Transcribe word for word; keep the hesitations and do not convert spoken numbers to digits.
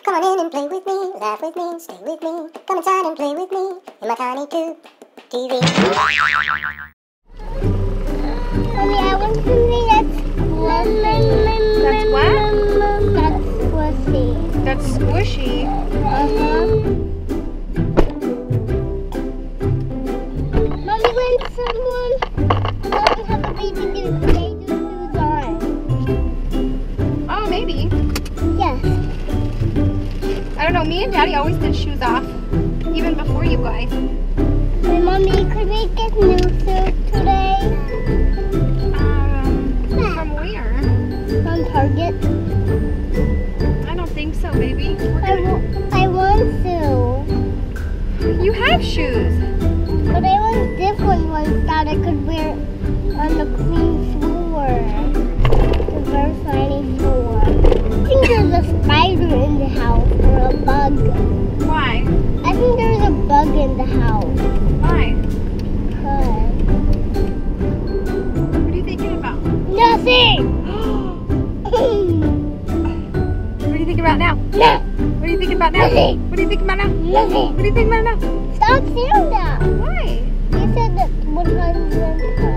Come on in and play with me, laugh with me, stay with me. Come inside and play with me in my TinyTube T V. Mommy, I want something that's squishy. That's what? That's squishy. That's squishy. Uh-huh. Mommy, when someone doesn't have a baby, do they do shoes on? Oh, maybe. Yes. I don't know. Me and Daddy always did shoes off, even before you guys. Hey, Mommy, could we get new shoes today? Um, from where? From Target? I don't think so, baby. We're I, gonna... w I want to. You have shoes. But I want different ones that I could wear on the clean floor. The very shiny floor. I think there's a spider in the house or a bug. Why? I think there's a bug in the house. Why? Cause What are you thinking about? nothing! What are you thinking about now? No! What are you thinking about now? Nothing. What are you thinking about now? Nothing! What are you thinking about now? Stop saying that! Why? You said that one hundred